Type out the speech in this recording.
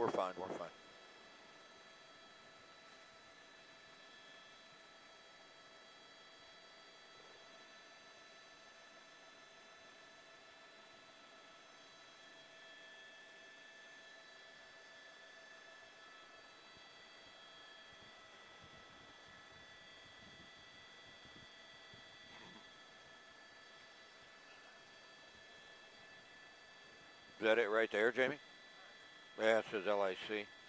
we're fine. We're fine. Is that it right there, Jamie? Yeah, it says LIC.